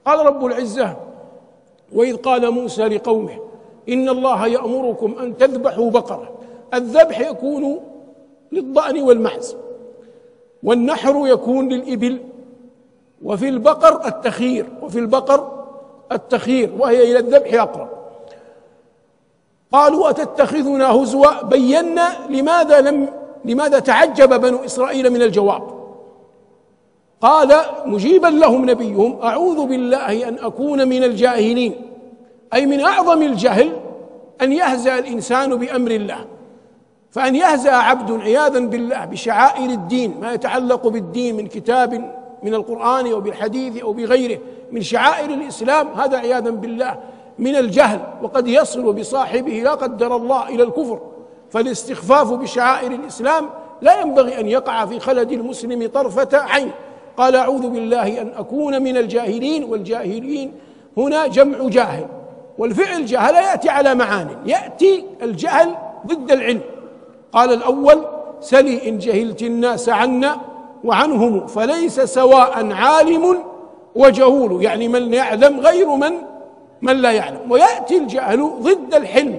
قال رب العزة: وإذ قال موسى لقومه إن الله يأمركم أن تذبحوا بقرة. الذبح يكون للضأن والمعز، والنحر يكون للإبل، وفي البقر التخيير وهي إلى الذبح أقرب. قالوا: أتتخذنا هزوا؟ بينا لماذا تعجب بنو إسرائيل من الجواب. قال مجيبا لهم نبيهم: أعوذ بالله أن أكون من الجاهلين، أي من أعظم الجهل أن يهزأ الإنسان بأمر الله. فأن يهزأ عبد عياذا بالله بشعائر الدين، ما يتعلق بالدين من كتاب من القرآن أو بالحديث أو بغيره من شعائر الإسلام، هذا عياذا بالله من الجهل، وقد يصل بصاحبه لا قدر الله إلى الكفر. فالاستخفاف بشعائر الإسلام لا ينبغي أن يقع في خلد المسلم طرفة عين. قال: أعوذ بالله أن أكون من الجاهلين. والجاهلين هنا جمع جاهل، والفعل جهل يأتي على معان، يأتي الجهل ضد العلم. قال الأول: سلي إن جهلت الناس عنا وعنهم فليس سواء عالم وجهول، يعني من يعلم غير من لا يعلم. ويأتي الجهل ضد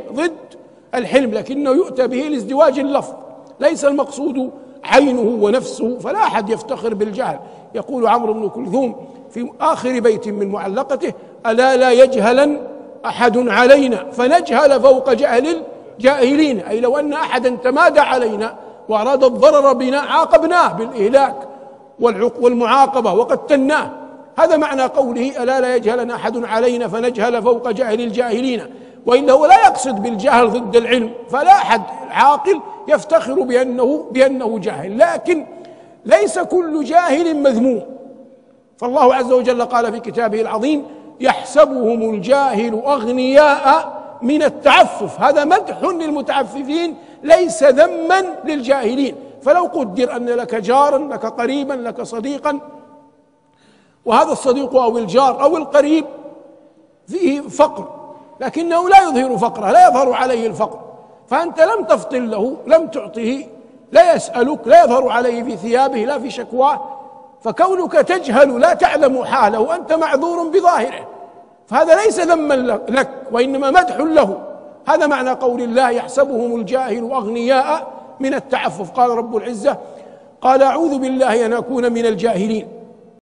الحلم، لكنه يؤتى به لازدواج اللفظ، ليس المقصود عينه ونفسه، فلا أحد يفتخر بالجهل. يقول عمرو بن كلثوم في آخر بيت من معلقته: ألا لا يجهلن أحد علينا فنجهل فوق جهل الجاهلين، أي لو أن أحدا تمادى علينا وأراد الضرر بنا عاقبناه بالإهلاك والمعاقبة وقتلناه. هذا معنى قوله: ألا لا يجهلن أحد علينا فنجهل فوق جهل الجاهلين. وإلا هو لا يقصد بالجهل ضد العلم، فلا أحد عاقل يفتخر بأنه جاهل، لكن ليس كل جاهل مذموم. فالله عز وجل قال في كتابه العظيم: يحسبهم الجاهل أغنياء من التعفف. هذا مدح للمتعففين ليس ذما للجاهلين. فلو قدر أن لك جارا، لك قريبا، لك صديقا، وهذا الصديق أو الجار أو القريب فيه فقر، لكنه لا يظهر فقره، لا يظهر عليه الفقر، فأنت لم تفطن له، لم تعطه، لا يسألك، لا يظهر عليه في ثيابه لا في شكواه، فكونك تجهل لا تعلم حاله أنت معذور بظاهره، فهذا ليس ذما لك وإنما مدح له. هذا معنى قول الله: يحسبهم الجاهل أغنياء من التعفف. قال رب العزة: قال: أعوذ بالله أن أكون من الجاهلين.